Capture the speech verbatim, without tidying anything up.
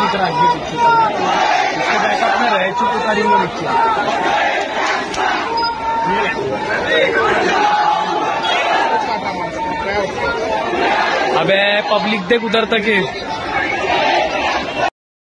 तरह आगे पीछे इसके बैकअप में रह चुके उतारी में नीचे अबे पब्लिक देख उधर तक है।